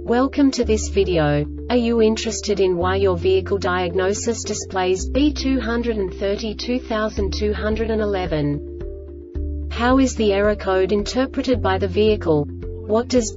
Welcome to this video. Are you interested in why your vehicle diagnosis displays B232211? How is the error code interpreted by the vehicle? What does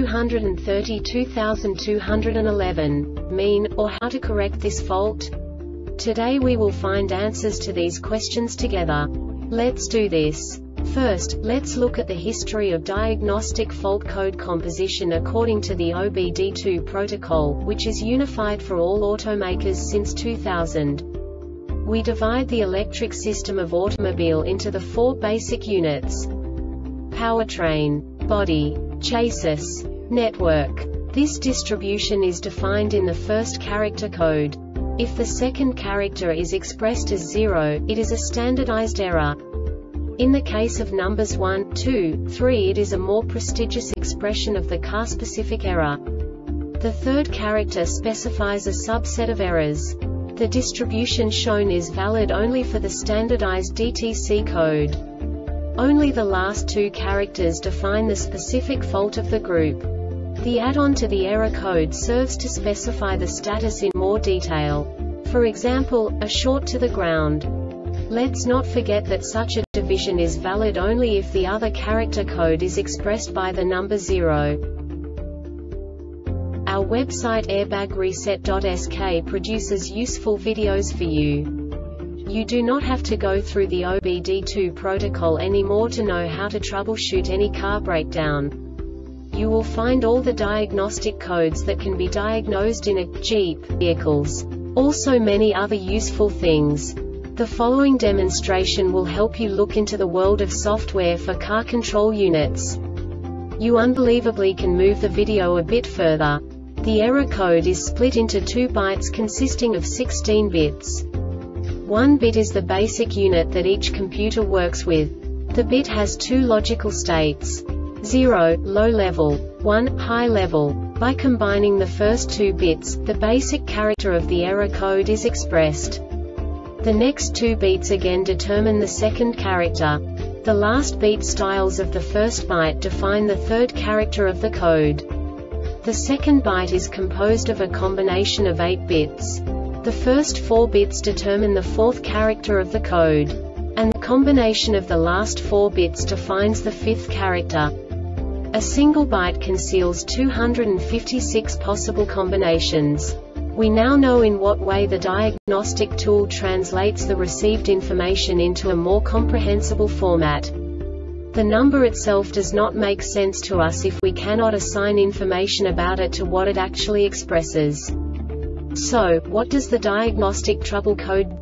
B232211 mean, or how to correct this fault? Today we will find answers to these questions together. Let's do this. First, let's look at the history of diagnostic fault code composition according to the OBD2 protocol, which is unified for all automakers since 2000. We divide the electric system of automobile into the four basic units: powertrain, body, chassis, network. This distribution is defined in the first character code. If the second character is expressed as 0, it is a standardized error. In the case of numbers 1, 2, 3, it is a more prestigious expression of the car-specific error. The third character specifies a subset of errors. The distribution shown is valid only for the standardized DTC code. Only the last two characters define the specific fault of the group. The add-on to the error code serves to specify the status in more detail. For example, a short to the ground. Let's not forget that such a division is valid only if the other character code is expressed by the number 0. Our website airbagreset.sk produces useful videos for you. You do not have to go through the OBD2 protocol anymore to know how to troubleshoot any car breakdown. You will find all the diagnostic codes that can be diagnosed in a Jeep vehicles. Also many other useful things. The following demonstration will help you look into the world of software for car control units. You unbelievably can move the video a bit further. The error code is split into 2 bytes consisting of 16 bits. 1 bit is the basic unit that each computer works with. The bit has 2 logical states: 0, low level, 1, high level. By combining the first 2 bits, the basic character of the error code is expressed. The next 2 beats again determine the second character. The last beat styles of the first byte define the third character of the code. The second byte is composed of a combination of 8 bits. The first 4 bits determine the fourth character of the code. And the combination of the last 4 bits defines the fifth character. A single byte conceals 256 possible combinations. We now know in what way the diagnostic tool translates the received information into a more comprehensible format. The number itself does not make sense to us if we cannot assign information about it to what it actually expresses. So, what does the diagnostic trouble code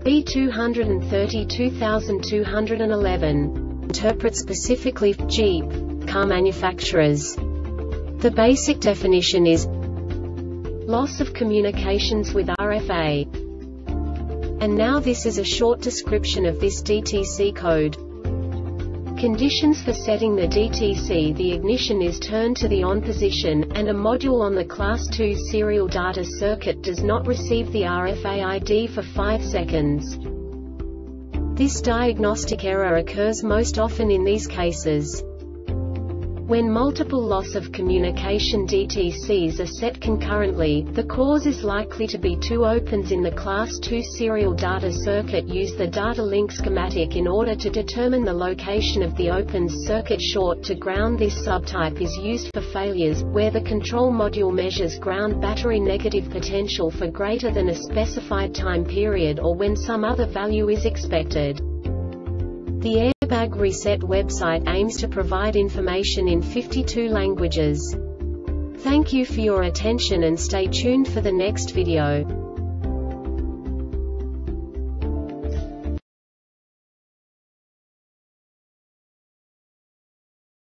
B232211 interpret specifically for Jeep car manufacturers? The basic definition is loss of communications with RFA. And now this is a short description of this DTC code. Conditions for setting the DTC: the ignition is turned to the on position, and a module on the Class 2 serial data circuit does not receive the RFA ID for 5 seconds. This diagnostic error occurs most often in these cases: when multiple loss of communication DTCs are set concurrently, the cause is likely to be 2 opens in the Class 2 serial data circuit. Use the data link schematic in order to determine the location of the opens. Circuit short to ground: this subtype is used for failures, where the control module measures ground battery negative potential for greater than a specified time period or when some other value is expected. The Airbag Reset website aims to provide information in 52 languages. Thank you for your attention and stay tuned for the next video.